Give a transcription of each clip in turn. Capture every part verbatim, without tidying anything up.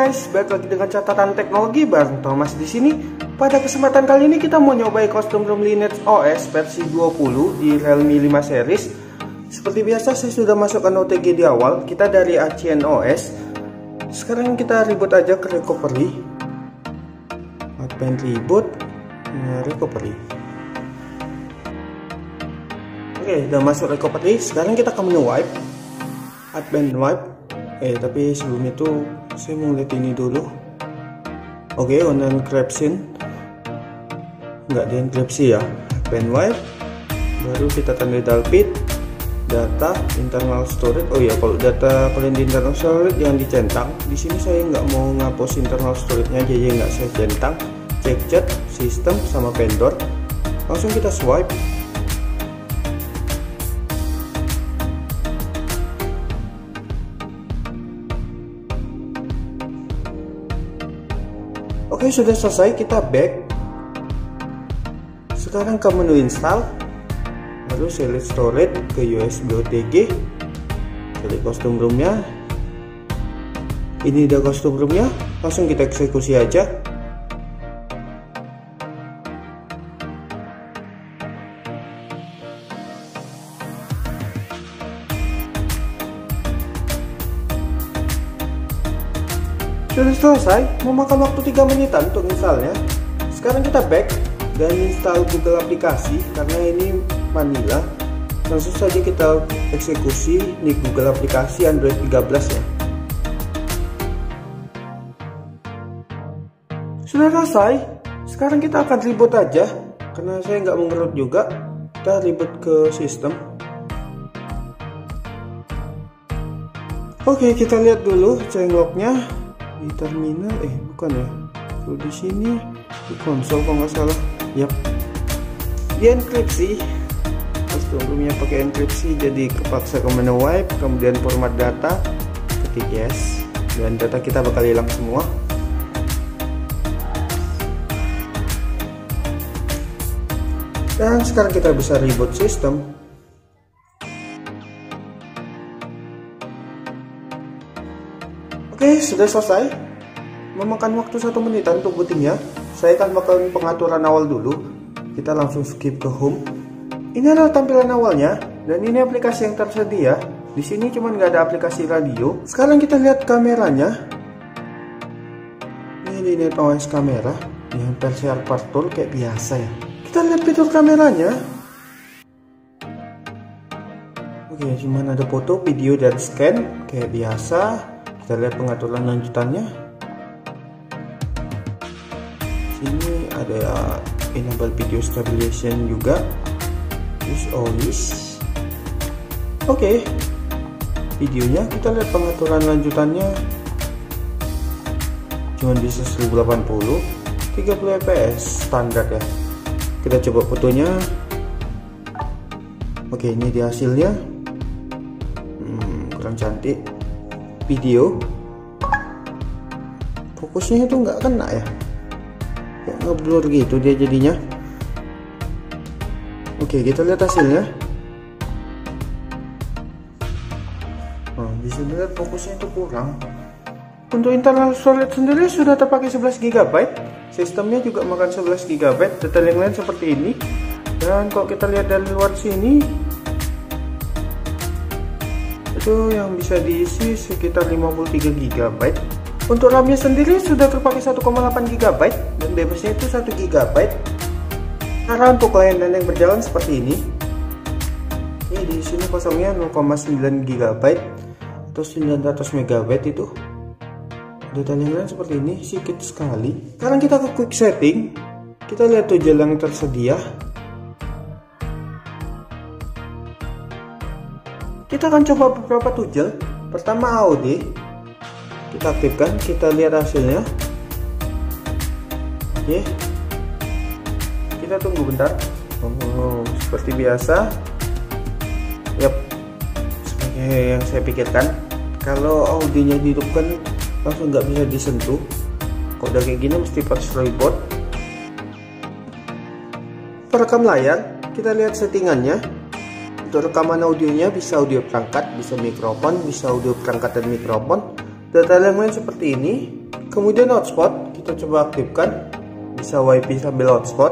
guys, balik lagi dengan catatan teknologi bareng Thomas di sini. Pada kesempatan kali ini kita mau nyobain custom ROM Lineage O S versi dua puluh di Realme lima series. Seperti biasa saya sudah masukkan O T G di awal. Kita dari A C N O S. Sekarang kita reboot aja ke recovery. Advent reboot, nah, recovery. Oke, udah masuk recovery. Sekarang kita ke menu wipe. Advent wipe. Eh tapi sebelum itu saya mau lihat ini dulu. Oke, okay, on encryption nggak di enkripsi ya. Advent wipe, baru kita tanda dalpit, data internal storage. Oh ya, kalau data kalian di internal storage jangan dicentang. Di sini saya nggak mau ngapus internal storage-nya, jadi nggak saya centang. Cek chat, sistem sama vendor. Langsung kita swipe. Oke, sudah selesai, kita back. Sekarang ke menu install, lalu select storage ke U S B O T G, select custom ROM-nya. Ini udah custom ROM-nya, langsung kita eksekusi aja. Sudah selesai, memakan waktu tiga menitan untuk installnya. Sekarang kita back dan install Google aplikasi, karena ini Manila. Langsung saja kita eksekusi di Google aplikasi Android tiga belas ya. Sudah selesai. Sekarang kita akan reboot aja, karena saya nggak mau ngerut juga. Kita reboot ke sistem. Oke, kita lihat dulu changelognya di terminal. Eh bukan ya, kalau di sini di konsol kalau nggak salah. Yap, di enkripsi. Custom ROM-nya pakai enkripsi, jadi kepaksa ke menu wipe, kemudian format data, ketik yes, dan data kita bakal hilang semua. Dan sekarang kita bisa reboot sistem. Oke, sudah selesai. Memakan waktu satu menitan untuk bootingnya. Saya akan melakukan pengaturan awal dulu. Kita langsung skip ke home. Ini adalah tampilan awalnya, dan ini aplikasi yang tersedia. Di sini cuma nggak ada aplikasi radio. Sekarang kita lihat kameranya. Ini Lineage O S kamera yang versi Aperture kayak biasa ya. Kita lihat fitur kameranya. Oke, cuman ada foto, video, dan scan kayak biasa. Kita lihat pengaturan lanjutannya. Sini ada enable video stabilization juga. Use always. Oke. Videonya kita lihat pengaturan lanjutannya. Cuman bisa seribu delapan puluh, tiga puluh F P S standar ya. Kita coba fotonya. Oke, ini dia hasilnya. Hmm, kurang cantik. Video fokusnya itu nggak kena ya, kayak ngeblur gitu dia jadinya. Oke, kita lihat hasilnya. Nah, bisa dilihat fokusnya itu kurang. Untuk internal storage sendiri sudah terpakai sebelas giga byte. Sistemnya juga makan sebelas giga byte. Detail yang lain seperti ini. Dan kalau kita lihat dari luar sini, itu yang bisa diisi sekitar lima puluh tiga giga byte. Untuk RAM-nya sendiri sudah terpakai satu koma delapan giga byte dan bebasnya itu satu giga byte. Karena untuk layanan yang berjalan seperti ini. Ini di sini kosongnya nol koma sembilan giga byte atau sembilan ratus mega byte itu. Detail yang lain seperti ini, sedikit sekali. Sekarang kita ke quick setting. Kita lihat tool yang tersedia. Kita akan coba beberapa tool. Pertama A O D, kita aktifkan, kita lihat hasilnya. Oke, kita tunggu bentar. Oh, seperti biasa. Yap, seperti yang saya pikirkan. Kalau audionya dihidupkan langsung nggak bisa disentuh. Kalau udah kayak gini mesti pas storyboard. Perekam layar, kita lihat settingannya. Untuk rekaman audionya bisa audio perangkat, bisa mikrofon, bisa audio perangkat dan mikrofon. Data yang lain seperti ini. Kemudian hotspot kita coba aktifkan, bisa wifi sambil hotspot.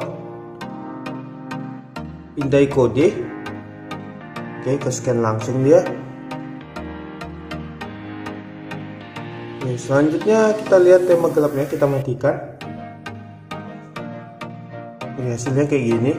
Pindai kode. Oke, ke scan langsung dia. Oke, selanjutnya kita lihat tema gelapnya, kita matikan. Ini hasilnya kayak gini.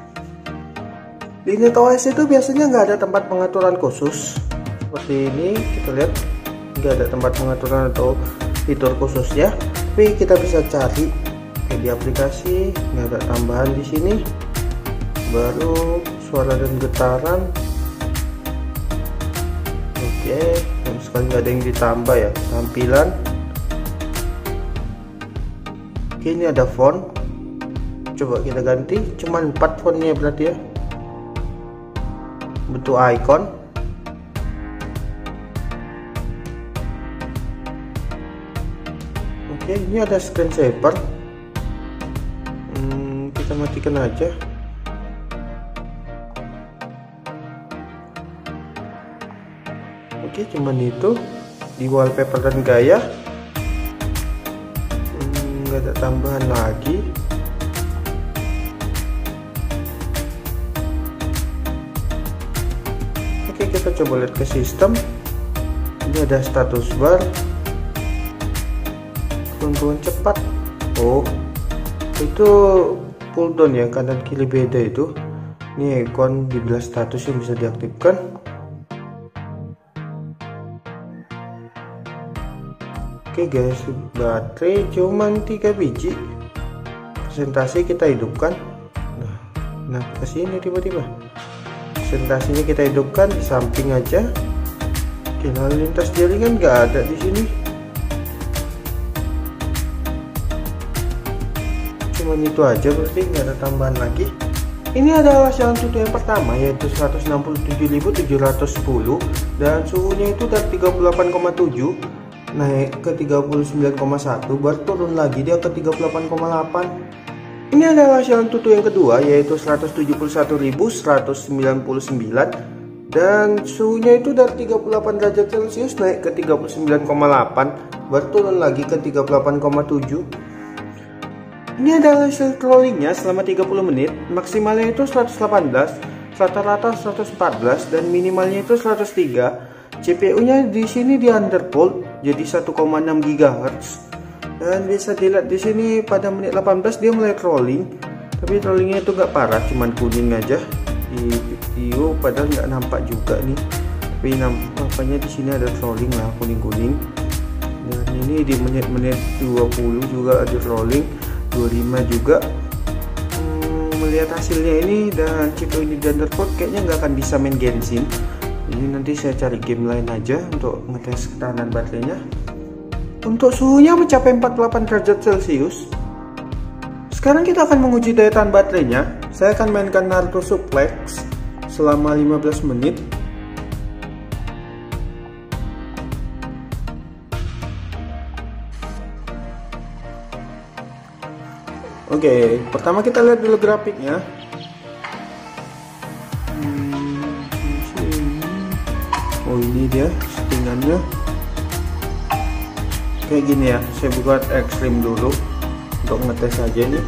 Di NetOS itu biasanya nggak ada tempat pengaturan khusus seperti ini. Kita lihat nggak ada tempat pengaturan atau fitur khususnya, tapi kita bisa cari kayak di aplikasi, nggak ada tambahan di sini. Baru suara dan getaran. Oke, sama sekali nggak ada yang ditambah ya. Tampilan. Oke, ini ada font. Coba kita ganti, cuman empat fontnya berarti ya. Bentuk icon. Oke, ini ada screensaver. Hmm, kita matikan aja. Oke, cuman itu. Di wallpaper dan gaya hmm, nggak ada tambahan lagi. Oke, kita coba lihat ke sistem. Ini ada status bar, ketentuan cepat. Oh, itu pull down ya, kanan kiri beda itu. Ini icon dibilang status yang bisa diaktifkan. Oke guys, baterai cuman tiga biji. Presentasi kita hidupkan. Nah, nah kesini tiba-tiba. Presentasinya kita hidupkan di samping aja. Oke, lalu lintas jaringan nggak ada di sini. Cuman itu aja, berarti nggak ada tambahan lagi. Ini adalah siaran tutup yang pertama, yaitu seratus enam puluh tujuh ribu tujuh ratus sepuluh dan suhunya itu dari tiga puluh delapan koma tujuh naik ke tiga puluh sembilan koma satu, baru turun lagi dia ke tiga puluh delapan koma delapan. Ini adalah siaran tutup yang kedua, yaitu seratus tujuh puluh satu ribu seratus sembilan puluh sembilan dan suhunya itu dari tiga puluh delapan derajat Celcius naik ke tiga puluh sembilan koma delapan, baru turun lagi ke tiga puluh delapan koma tujuh. Ini adalah hasil trollingnya selama tiga puluh menit. Maksimalnya itu seratus delapan belas, rata-rata seratus empat belas dan minimalnya itu seratus tiga. C P U-nya di sini di undervolt jadi satu koma enam gigahertz. Dan bisa dilihat di sini pada menit delapan belas dia mulai trolling, tapi trollingnya itu nggak parah, cuman kuning aja di video, padahal nggak nampak juga nih. Tapi nampaknya di sini ada trolling lah, kuning-kuning. Dan ini di menit-menit dua puluh juga ada trolling, dua puluh lima juga. Hmm, melihat hasilnya ini dan C P U ini di undervolt kayaknya nggak akan bisa main Genshin. Jadi nanti saya cari game lain aja untuk ngetes ketahanan baterainya. Untuk suhunya mencapai empat puluh delapan derajat Celcius. Sekarang kita akan menguji daya tahan baterainya. Saya akan mainkan Naruto Suplex selama lima belas menit. Oke, pertama kita lihat dulu grafiknya. Oh, ini dia settingannya kayak gini ya. Saya buat ekstrim dulu untuk ngetes aja nih.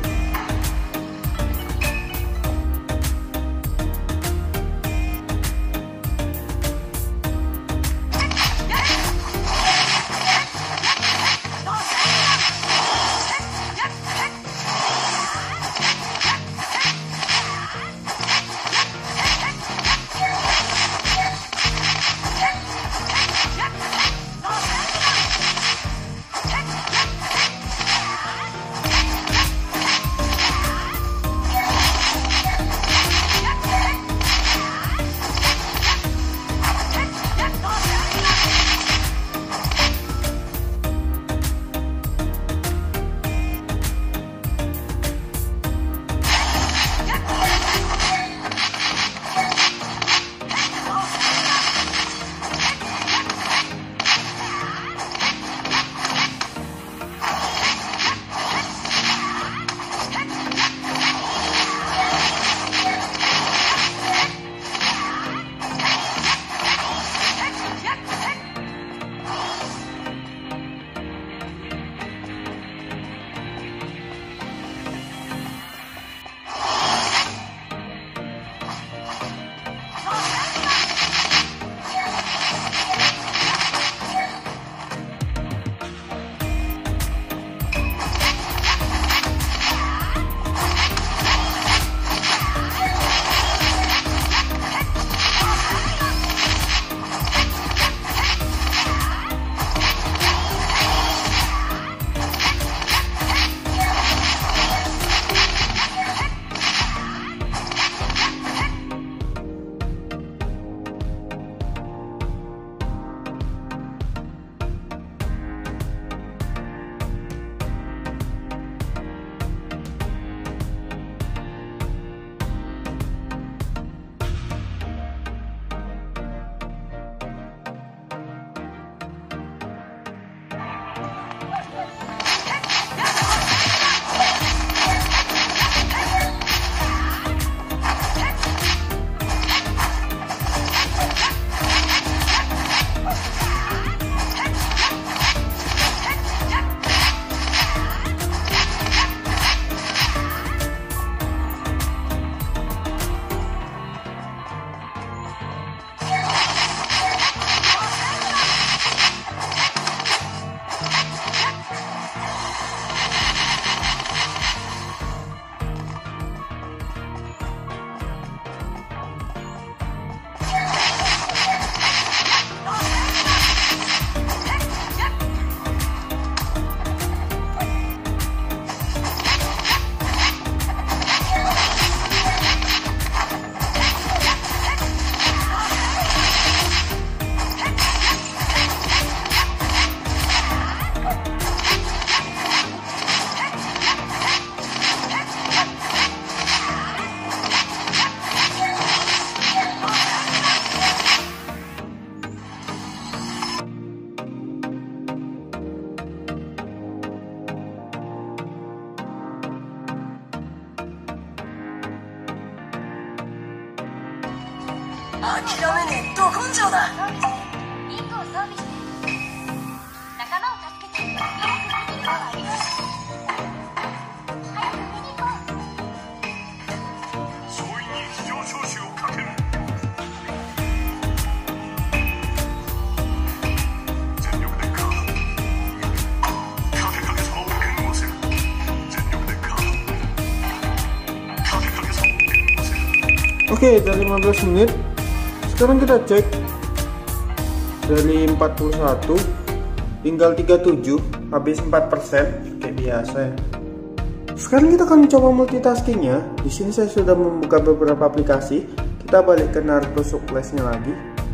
Oke, dari lima belas menit. Sekarang kita cek dari empat puluh satu tinggal tiga puluh tujuh, habis empat persen kayak biasa ya. Sekarang kita akan coba multitaskingnya. Di sini saya sudah membuka beberapa aplikasi. Kita balik ke Naruto Supplies-nya lagi.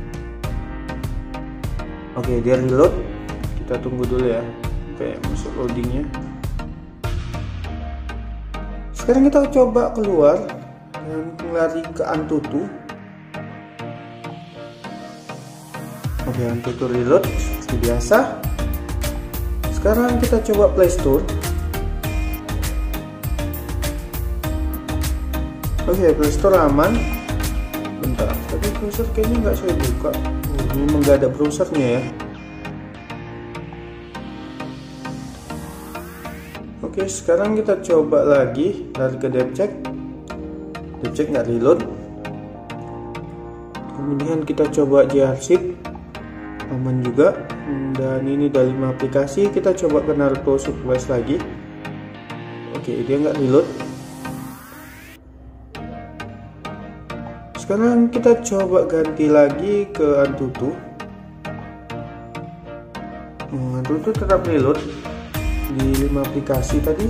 Oke, dia reload. Kita tunggu dulu ya sampai masuk loadingnya. Sekarang kita coba keluar dan lari ke Antutu. Oke, Antutu reload seperti biasa. Sekarang kita coba Play Store. Oke, Play Store aman. Bentar, tapi browser kayaknya nggak saya buka. Oh, ini memang nggak ada browsernya ya. Oke, sekarang kita coba lagi lari ke DevCheck. DevCheck nggak reload. Kemudian kita coba Jarship, aman juga. Dan ini dari lima aplikasi. Kita coba ke Naruto Supplies lagi. Oke, dia nggak reload. Sekarang kita coba ganti lagi ke Antutu. hmm, Antutu tetap reload di lima aplikasi tadi.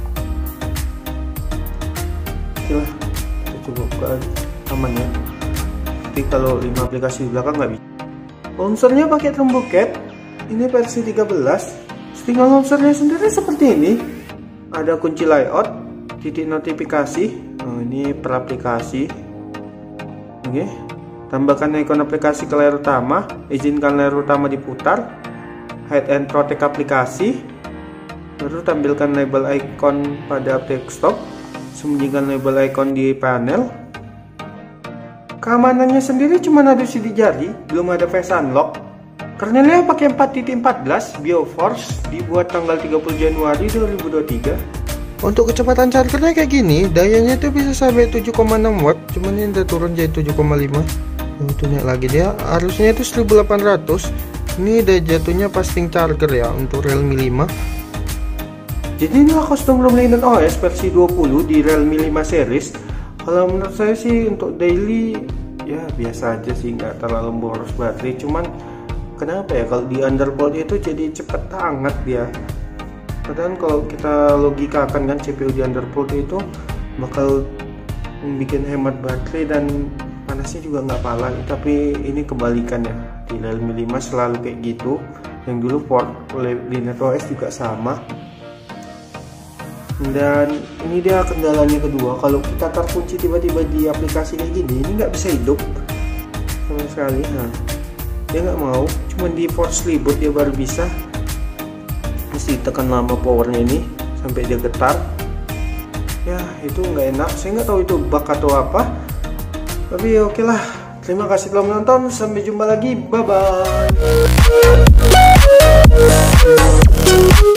Oke lah, kita coba buka lagi, aman ya. Tapi kalau lima aplikasi di belakang nggak bisa. Launchernya pakai Tombocat. Ini versi tiga belas. Tinggal launchernya sendiri seperti ini. Ada kunci layout, titik notifikasi. Oh, ini per aplikasi. Oke, tambahkan ikon aplikasi ke layar utama, izinkan layar utama diputar, hide and protect aplikasi, baru tampilkan label icon pada desktop, sembunyikan label icon di panel. Keamanannya sendiri cuma ada sidik jari, belum ada face unlock. Kernelnya pakai empat titik empat belas BioForce, dibuat tanggal tiga puluh Januari dua ribu dua puluh tiga. Untuk kecepatan chargernya kayak gini, dayanya itu bisa sampai tujuh koma enam watt, cuman ini udah turun jadi tujuh koma lima. Oh, itu naik lagi dia. Harusnya itu seribu delapan ratus. Ini udah jatuhnya fasting charger ya untuk Realme lima. Jadi inilah custom ROM Linear O S versi dua puluh di Realme lima series. Kalau menurut saya sih untuk daily ya biasa aja sih, nggak terlalu boros baterai. Cuman kenapa ya kalau di Underbolt itu jadi cepet hangat dia. Padahal kalau kita logikakan kan C P U di Underbolt itu bakal bikin hemat baterai dan panasnya juga nggak pala. Tapi ini kebalikan ya, di Realme lima selalu kayak gitu. Yang dulu port Linear O S juga sama. Dan ini dia kendalanya kedua, kalau kita terkunci tiba-tiba di aplikasi kayak gini, ini nggak bisa hidup sama sekali. Nah, dia nggak mau, cuma di force reboot dia baru bisa. Mesti tekan lama powernya ini sampai dia getar. Ya itu nggak enak, saya nggak tahu itu bug atau apa. Tapi ya oke lah, terima kasih telah menonton, sampai jumpa lagi, bye bye.